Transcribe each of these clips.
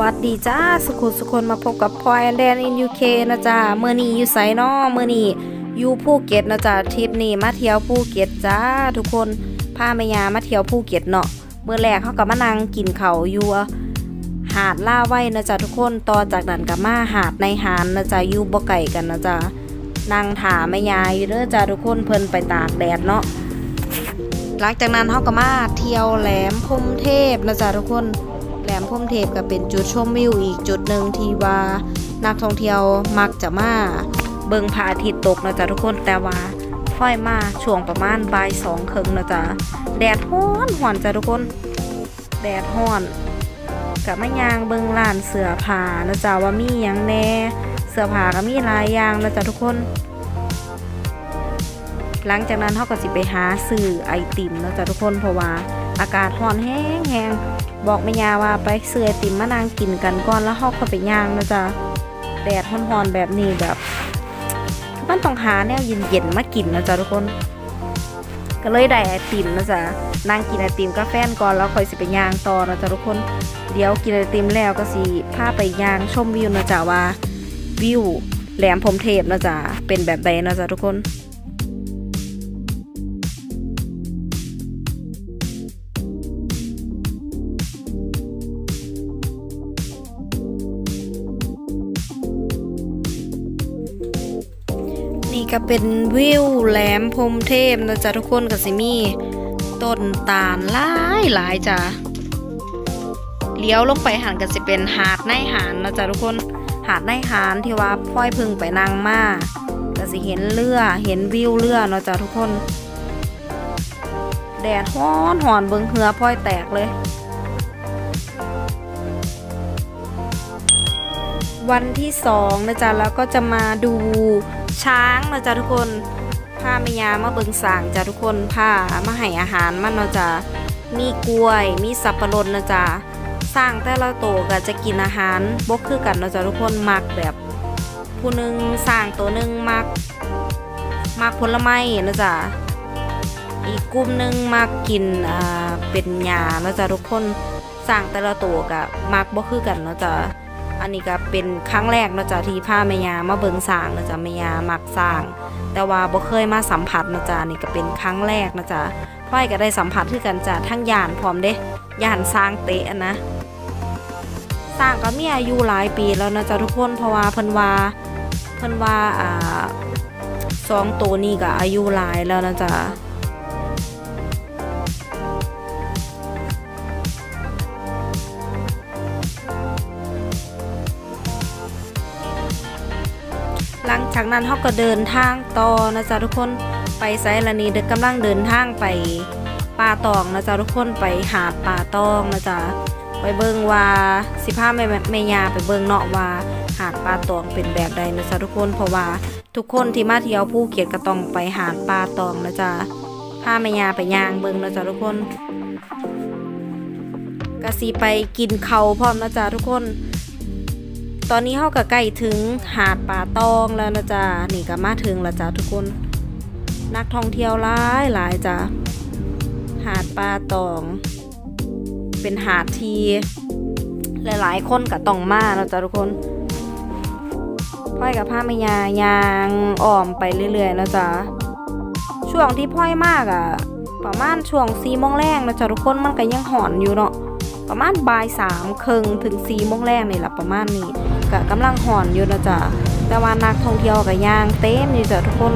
วัสดีจ้าสุคนมาพบกับพลอยแดนอินยูเคนะจ้าเมื่อนี้อยู่ไสน้อเมื่อนี้อยู่ภูเก็ตนะจ้าทริปนี้มาเที่ยวภูเก็ตจ้าทุกคนพาแม่ยามาเที่ยวภูเก็ตเนาะเมื่อแรกเขาก็มานั่งกินข้าวอยู่หาดล่าไว้นะจ้าทุกคนต่อจากนั้นก็มาหาดในหานนะจ้าอยู่บ่ไกลกันนะจ้านั่งถาแม่ยาอยู่เด้อจ้าทุกคนเพิ่นไปตากแดดเนาะหลังจากนั้นเขาก็มาเที่ยวแหลมพรหมเทพนะจ้าทุกคนแหลมพรหมเทพก็เป็นจุดชมวิวอีกจุดหนึ่งที่ว่านักท่องเที่ยวมักจะมาเบิ่งพระอาทิตย์ตกนะจ๊ะทุกคนแต่ว่าค่อยมาช่วงประมาณบ่ายสองครึ่งนะจ๊ะแดดร้อนจ้ะทุกคนแดดร้อนกับมะยางเบิ่งร้านเสื้อผ้านะจ๊ะว่ามีหยังแน่เสื้อผ้าก็มีหลายอย่างนะจ๊ะทุกคนหลังจากนั้นเขาก็สิไปหาซื้อไอติมนะจ๊ะทุกคนเพราะว่าอากาศร้อนแห้งบอกแม่ยาว่าไปซื้อไอติมมานั่งกินกันก่อนแล้วเขาก็ไปย่างนะจ๊ะแดดร้อนๆแบบนี้แบบมันต้องหาแนวเย็นๆมากินนะจ๊ะทุกคนก็เลยได้ไอติมนะจ๊ะนั่งกินไอติมกับแฟนก่อนแล้วค่อยสิไปย่างต่อนะจ๊ะทุกคนเดี๋ยวกินไอติมแล้วก็สิพาไปย่างชมวิวนะจ๊ะว่าวิวแหลมพรหมเทพนะจ๊ะเป็นแบบใดนะจ๊ะทุกคนนี่ก็เป็นวิวแหลมพรหมเทพนะจ๊ะทุกคนก็สิมีต้นตาลหลายจ้ะเลี้ยวลงไปหันก็สิเป็นหาดในหานนะจ๊ะทุกคนหาดในหานที่ว่าพ่อยพึ่งไปนั่งมาก็สิเห็นเรือเห็นวิวเรือนะจ๊ะทุกคนแดดร้อนเบิ่งเหือพ่อยแตกเลยวันที่2นะจ๊ะแล้วก็จะมาดูช้างนะจ๊ะทุกคนพาแม่ยามาเบิ่งสางจ้ะทุกคนพามาให้อาหารมันนะจ๊ะมีกล้วยมีสับปะรดนะจ๊ะสร้างแต่ละโตก็จะกินอาหารบกคือกันนะจ๊ะทุกคนมักแบบผู้นึงสร้างตัวนึงมักผลไม้นะจ๊ะอีกกลุ่มนึงมักกินเป็นหญ้านะจ๊ะทุกคนสร้างแต่ละโตก็มักบกคือกันนะจ๊ะอันนี้ก็เป็นครั้งแรกนะจ๊ะที่พาแม่ยามาเบิ่งสร้างนะจ๊ะแม่ยามักสร้างแต่ว่าบ่เคยมาสัมผัสนะจ๊ะนี่ก็เป็นครั้งแรกนะจ๊ะพ่อยก็ได้สัมผัสคือกันจ้ะทั้งย่านพร้อมเด้ย่านสร้างเตะนะสร้างก็มีอายุหลายปีแล้วนะจ๊ะทุกคนเพราะว่าเพิ่นว่า2ตัวนี้ก็อายุหลายแล้วนะจ๊ะหลังจากนั้นเขาก็เดินทางต่อนะจ๊ะทุกคนไปไซละนีกำลังเดินทางไปป่าตองนะจ๊ะทุกคนไปหาป่าตองนะจ๊ะไปเบิ่งว่าสิพาแม่ยาไปเบิ่งเนาะว่าหาดป่าตองเป็นแบบใดนะจ๊ะทุกคนเพราะว่าทุกคนที่มาเที่ยวภูเก็ตก็ต้องไปหาดป่าตองนะจ๊ะพาแม่ยาไปย่างเบิ่งนะจ๊ะทุกคนก็สิไปกินข้าวพร้อมนะจ๊ะทุกคนตอนนี้เขาก็ใกล้ถึงหาดป่าตองแล้วนะจ๊ะนี่ก็มาถึงแล้วจ้ะทุกคนนักท่องเที่ยวหลายจ้ะหาดป่าตองเป็นหาดที่หลายๆคนก็ต้องมาแล้วจ้ะทุกคนพ่อยกับพาแม่ยายางอ้อมไปเรื่อยๆแล้วจ้ะช่วงที่พ่อยมากอ่ะประมาณช่วง4 โมงแรกนะจ๊ะทุกคนมันก็ยังหอนอยู่เนาะประมาณบ่าย3 ครึ่งถึง4 โมงแรกนี่แหละประมาณนี้ก็กำลังห่อนอยู่นะจ๊ะแต่ว่านักท่องเที่ยวก็ย่างเต็มอยู่จ้ะทุกคน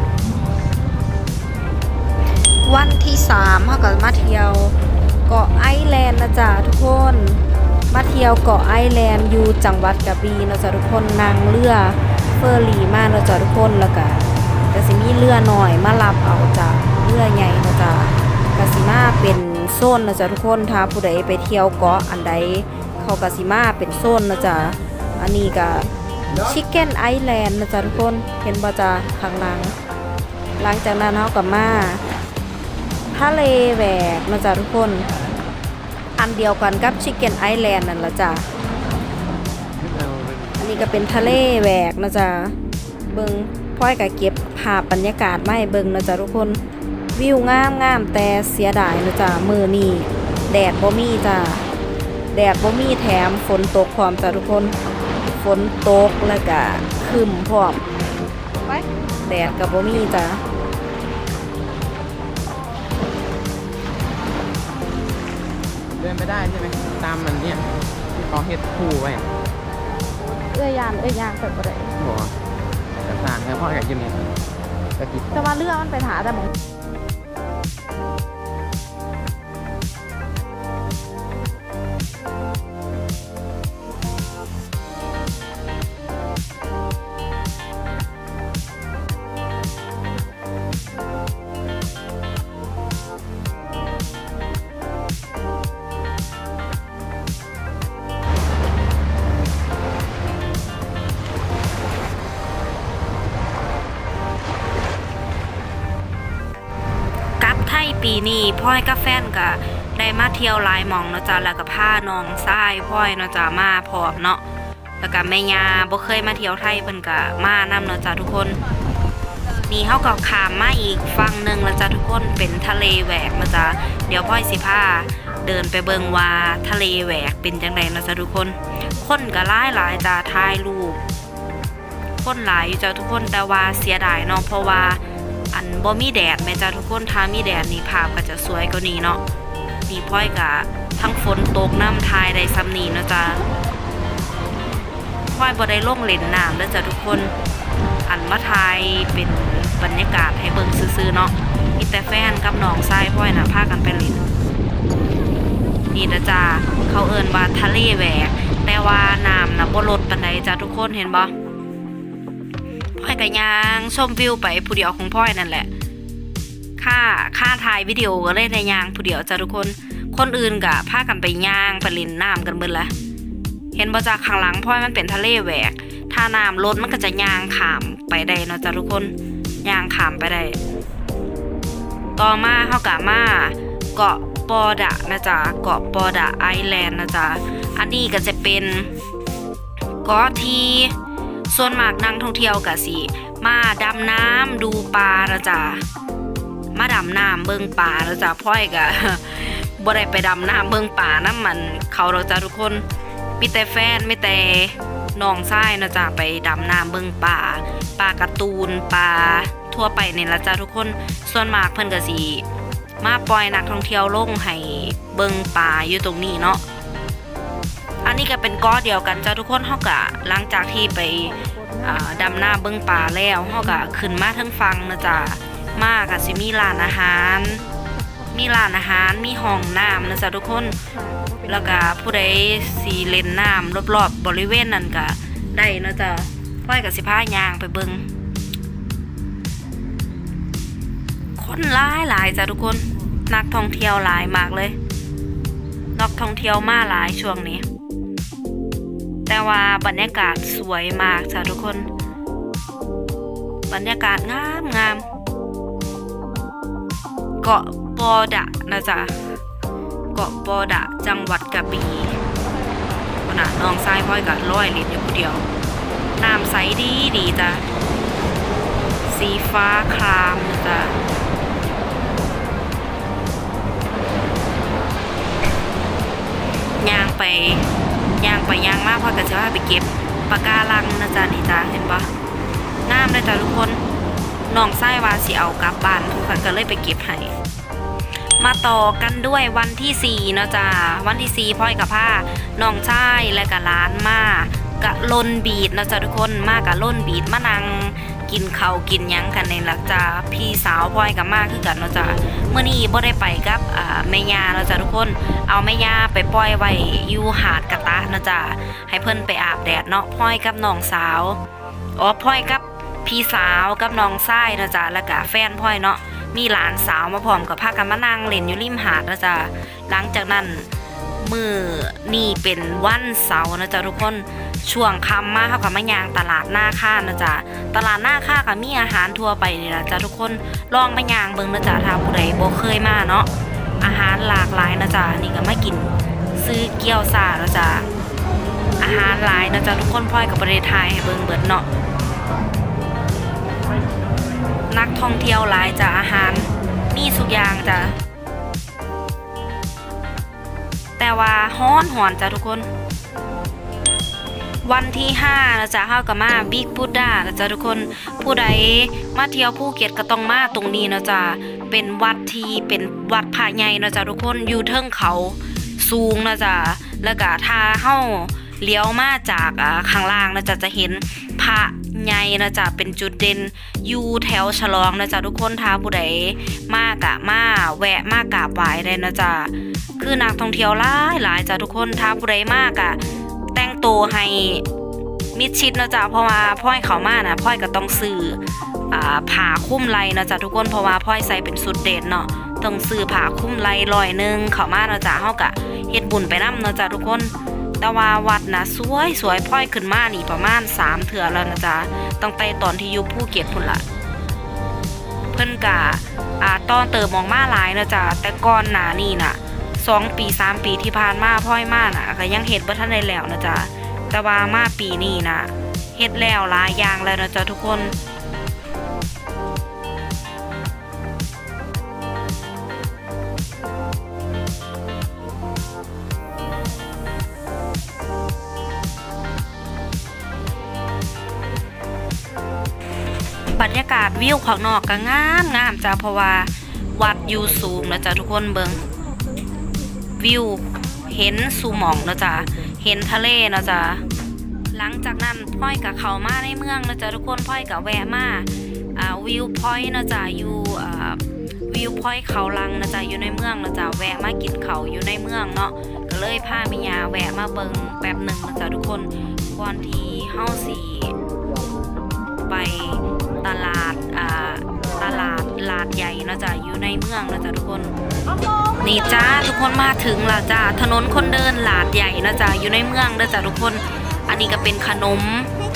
วันที่3เขาก็มาเที่ยวเกาะไอแลนด์นะจ๊ะทุกคนมาเที่ยวเกาะไอแลนด์อยู่จังหวัดกระบี่นะจ๊ะทุกคนนั่งเรือเฟอร์รี่มานะจ๊ะทุกคนแล้วก็สิมีเรือหน่อยมารับเอาจากเรือใหญ่นะจ๊ะก็สิมาเป็นโซนนะจ๊ะทุกคนถ้าผู้ใดไปเที่ยวเกาะอันใดเขาก็สิมาเป็นโซนนะจ๊ะอันนี้ก็ชิคเก้นไอแลนด์นะจ๊ะทุกคนเห็นบ่จ๊ะข้างหลังจากนั้นเขาก็มาทะเลแหวกนะจ๊ะทุกคนอันเดียวกันกับชิคเก้นไอแลนด์นั่นละจ๊ะอันนี้ก็เป็นทะเลแหวกนะจ๊ะเบิ่งพ่อยก็เก็บภาพบรรยากาศมาให้เบิ่งนะจ๊ะทุกคนวิวงามแต่เสียดายนะจ๊ะมื้อนี้แดดบ่มีจ้ะแดดบ่มีแถมฝนตกพร้อมจ้ะทุกคนฝนตกแล้วก็ครึ้มพร้อมแดดก็บ่มีจ้ะเดินไปได้ใช่ไหมตามมันเนี่ยที่เขาเฮ็ดคู่ไว้ยานไปบ่ได้บอกกระสานครับพ่ออยากกินเนี่ยกะทิแต่ว่าเรือมันไปหาแต่หมองปีนี้พ่อยกับแฟนก็ได้มาเที่ยวหลายหม่องเนาะจ้ะแล้วก็พาน้องชายพ่อยเนาะจ้ะมาพร้อมเนาะแล้วก็แม่ย่าบ่เคยมาเที่ยวไทยเพิ่นก็มานำเนาะจ้ะทุกคนนี่เฮาก็ข้ามมาอีกฝั่งนึงแล้วจ้ะทุกคนเป็นทะเลแหวกเนาะจ้ะเดี๋ยวพ่อยสิพาเดินไปเบิ่งว่าทะเลแหวกเป็นจังไดเนาะจ้ะทุกคนคนก็หลายจ้ะถ่ายรูปคนหลายอยู่จ้ะทุกคนแต่ว่าเสียดายเนาะเพราะว่าอันบ่มีแดดแม่จ้าทุกคนถ้ามีแดดนี่ภาพก็จะสวยกว่านี้เนาะนี่พ่อยกะทั้งฝนตกน้ำทายได้ซ้ำนี่เนาะจ้าพ่อยบ่ได้ลงเล่นน้ำเด้อจ้าทุกคนอันมาทายเป็นบรรยากาศให้เบิ่งซื่อๆเนาะมีแต่แฟนกับน้องชายพ่อยน่ะพากันไปเล่นนี่นะจ้าเขาเอิ้นว่าทะเลแหวกแต่ว่าน้ำน่ะบ่ลดปานใดจ้าทุกคนเห็นบ่พ่อยก็ย่างชมวิวไปผู้เดียวของพ่อยนั่นแหละค่าถ่ายวิดีโอก็เลยได้ย่างผู้เดียวจ้ะทุกคนอื่นก็พากันไปย่างไปเล่นน้ำกันเบิดละเห็นบ่จากข้างหลังพ่อยมันเป็นทะเลแหวกถ้าน้ำลดมันก็จะย่างข้ามไปได้เนาะจ้ะทุกคนย่างข้ามไปได้ต่อมาเฮาก็มาเกาะปอดะนะจ๊ะเกาะปอดะไอแลนด์นะจ๊ะอันนี้ก็จะเป็นเกาะที่ส่วนมากนักท่องเที่ยวก็สิมาดำน้ำดูปลานะจ๊ะมาดำน้ำเบิ่งปลานะจ๊ะพ่อยก็บ่ได้ไปดำน้ำเบิ่งปลาน้ำมันเขาเราจะทุกคนมีแต่แฟนมีแต่น้องชายนะจ๊ะไปดำน้ำเบิ่งปลาการ์ตูนปลาทั่วไปนี่ละจ๊ะทุกคนส่วนมากเพิ่นก็สิมาปล่อยนักท่องเที่ยวลงให้เบิ่งปลาอยู่ตรงนี้เนาะอันนี้ก็เป็นเกาะเดียวกันจ้ะทุกคนเฮาก็หลังจากที่ไปดำน้ำเบิ่งปลาแล้วเฮาก็ขึ้นมาทั้งฟังนะจ๊ะมาก็สิมีร้านอาหารมีห้องน้ำนะจ๊ะทุกคนแล้วก็ผู้ใดสิเล่นน้ำรอบๆบริเวณนั้นก็ได้นะจ๊ะพ่อยก็สิพาย่างไปเบิ่งคนหลายจ้ะทุกคนนักท่องเที่ยวหลายมากเลยนักท่องเที่ยวมาหลายช่วงนี้แต่ว่าบรรยากาศสวยมากจ้ะทุกคนบรรยากาศงามเกาะปอดะนะจ๊ะเกาะปอดะจังหวัดกระบี่ขนาดน้องชายพ่อยกับร้อยลิตรอยู่คนเดียวน้ำใสดีจ้ะสีฟ้าครามนะจ๊ะย่างไปย่างมากพอกับจะว่าไปเก็บปะการังนะจ๊ะนี่จ้ะเห็นปะงามเลยจ้ะทุกคนน้องไส้ว่าสิเอากลับบ้านทุกคนก็เลยไปเก็บให้มาต่อกันด้วยวันที่4เนาะจ้ะวันที่4พ่อยกับผ้าน้องชายและกับร้านมากะล่นบีดนะจ๊ะทุกคนมากะล่นบีดมานั่งกินข้าวกินยังกันในหลักจ้ะพี่สาวพ่อยกับมากคือกันเนาะจ้ะเมื่อนี้บ่ได้ไปกับแม่ย่าเนาะจ้ะทุกคนเอาแม่ย่าไปปล่อยไว้อยู่หาดกะตะเนาะจ้ะให้เพิ่นไปอาบแดดเนาะพ่อยกับน้องสาวพ่อยกับพี่สาวกับน้องชายเนาะจ้ะแล้วก็แฟนพ่อยเนาะมีหลานสาวมาพร้อมกับพากันมานั่งเล่นอยู่ริมหาดนะจ๊ะหลังจากนั้นมื้อนี่เป็นวันเสาร์นะจ๊ะทุกคนช่วงค่ำมาเขาก็มาย่างตลาดหน้าค่านะจ๊ะตลาดหน้าค่าก็มีอาหารทั่วไปนี่นะจ๊ะทุกคนลองมาย่างเบิ่งนะจ๊ะถ้าผู้ใดบ่เคยมาเนาะอาหารหลากหลายนะจ๊ะนี่ก็มากินซื้อเกี๊ยวซ่านะจ๊ะอาหารหลายนะจ๊ะทุกคนพ่อยกับประเทศไทยให้เบิ่งเบิดเนาะนักท่องเที่ยวหลายจ้ะอาหารมีทุกอย่างจ้ะแต่แต่ว่าฮ้อนหอนจ้ะทุกคนวันที่5นะจ๊ะเฮาก็มาบิ๊กบุดดานะจ๊ะทุกคนผู้ใดมาเที่ยวภูเก็ตก็ต้องมาตรงนี้นะจ๊ะเป็นวัดที่เป็นวัดพระใหญ่นะจ๊ะทุกคนอยู่เทิงเขาสูงนะจ๊ะแล้วก็ถ้าเฮาเลี้ยวมาจากข้างล่างนะจ๊ะจะเห็นพระใหญ่นะจ๊ะเป็นจุดเด่นอยู่แถวฉลองนะจ๊ะทุกคนถ้าผู้ใดมากะมาแวะมากราบไหว้ได้นะจ๊ะคือนักท่องเที่ยวหลายจ้ะทุกคนถ้าผู้ใดมากะแต่งตัวให้มิดชิดนะจ๊ะเพราะว่าพ่อยเขามานะพ่อยก็ต้องซื้อผ้าคลุมไหล่นะจ๊ะทุกคนเพราะว่าพ่อยใส่เป็นสุดเด่นเนาะต้องซื้อผ้าคลุมไหล่100เขามานะจ๊ะเฮาก็เฮ็ดบุญไปนำนะจ๊ะทุกคนแต่ว่าวัดนะสวยพ่อยขึ้นมานี่ประมาณ3เทื่อแล้วนะจ๊ะตั้งแต่ตอนที่อยู่ภูเก็ตพุ่นล่ะเพิ่นก็ตอนเติมมองมาหลายนะจ๊ะแต่ก่อนหน้านี้น่ะ2 ปี3 ปีที่ผ่านมาพ่อยมาน่ะก็ยังเฮ็ดบ่ทันได้แล้วนะจ๊ะแต่ว่ามาปีนี้น่ะเฮ็ดแล้วหลายอย่างแล้วนะจ๊ะทุกคนบรรยากาศวิวข้างนอกก็งามจ้ะเพราะว่าวัดอยู่สูงนะจ๊ะทุกคนเบิ่งวิวเห็นสู่หม่องนะจ๊ะเห็นทะเลนะจ๊ะหลังจากนั้นพ่อยกับเขามาในเมืองนะจ๊ะทุกคนพ่อยกับแวะมาวิวพอยต์นะจ๊ะอยู่วิวพอยต์เขาลังนะจ๊ะอยู่ในเมืองนะจ๊ะแวะมากินเขาอยู่ในเมืองเนาะก็เลยพาแม่ย่าแวะมาเบิ่งแป๊บหนึ่งนะจ๊ะทุกคนก่อนที่เฮาสิไปตลาดลาดใหญ่นะจ๊ะอยู่ในเมืองนะจ๊ะทุกคนนี่จ้าทุกคนมาถึงแล้วจ้าถนนคนเดินลาดใหญ่นะจ๊ะอยู่ในเมืองนะจ๊ะทุกคนอันนี้ก็เป็นขนม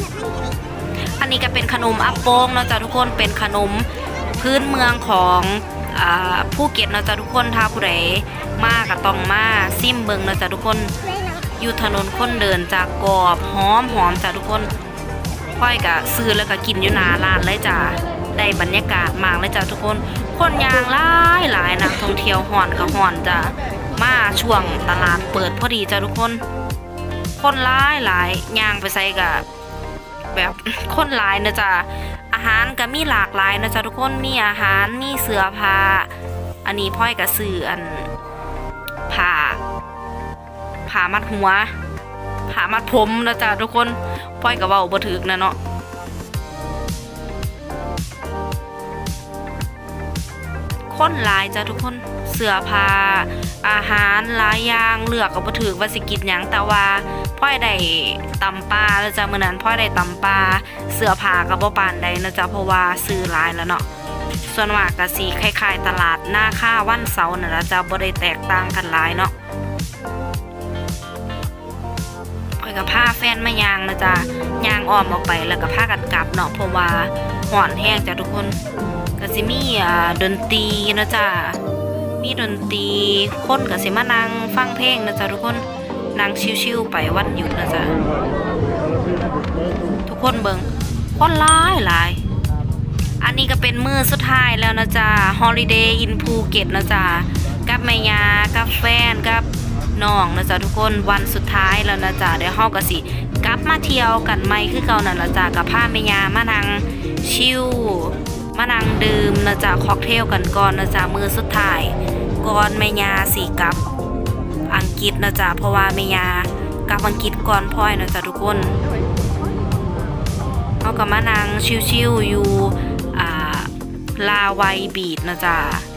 อัปโป้งนะจ๊ะทุกคนเป็นขนมพื้นเมืองของภูเก็ตนะจ๊ะทุกคนถ้าผู้ใดมาก็ต้องมาซิมเบิงนะจ๊ะทุกคนอยู่ถนนคนเดินจากกรอบหอมจ้ะทุกคนค่อยกะซื้อแล้วก็กินอยู่หน้าร้านเลยจ้ะได้บรรยากาศมากเลยจ้ะทุกคนยางหลายนักท่องเที่ยวห่อนก็ห่อนจ้ะมาช่วงตลาดเปิดพอดีจ้ะทุกคนหลายยางไปใส่กับแบบคนหลายนะจ๊ะอาหารก็มีหลากหลายนะจ๊ะทุกคนมีอาหารมีเสื้อผ้าอันนี้พ่อยก็ซื้ออันผ้ามัดหัวผ้ามัดผมนะจ๊ะทุกคนพ่อยก็เว้าบ่ถึกนะเนาะคนหลายจ้ะทุกคนเสื้อผ้าอาหารหลายอย่างเลือกก็บ่ถูกว่าสิกินหยังแต่ว่าพ่อยได้ตำปลาแล้วจ้ะมื้อนั้นพ่อยได้ตำปลาเสื้อผ้าก็บ่ปานใดนะจ๊ะเพราะว่าซื้อหลายแล้วเนาะส่วนมากก็สิคล้ายๆตลาดหน้าค่าวันเสาร์นั่นล่ะจ้ะบ่ได้แตกต่างกันหลายเนาะพ่อยก็พาแฟนมาย่างนะจ๊ะย่างอ้อมออกไปแล้วก็พากันกลับเนาะเพราะว่าร้อนแห้งจ้ะทุกคนก็สิมีดนตรีนะจ๊ะมีดนตรีคนก็สิมานั่งฟังเพลงนะจ๊ะทุกคนนั่งชิวๆไปวันหยุดนะจ๊ะทุกคนเบิ่งคนหลายอันนี้ก็เป็นมื้อสุดท้ายแล้วนะจ๊ะ Holiday in Phuket นะจ๊ะกับแม่ย่ากับแฟนกับน้องนะจ๊ะทุกคนวันสุดท้ายแล้วนะจ๊ะเดี๋ยวเฮาก็สิกลับมาเที่ยวกันใหม่คือเก่านั่นล่ะจ๊ะกับพาแม่ย่ามานั่งชิลมานั่งดื่มนะจ๊ะค็อกเทลกันก่อนนะจ๊ะมื้อสุดท้ายก่อนแม่ย่าสิกลับอังกฤษนะจ๊ะเพราะว่าแม่ย่ากลับอังกฤษก่อนพ่อยนะจ๊ะทุกคนเฮาก็มานั่งชิลๆอยู่ลาวัยบีชนะจ๊ะ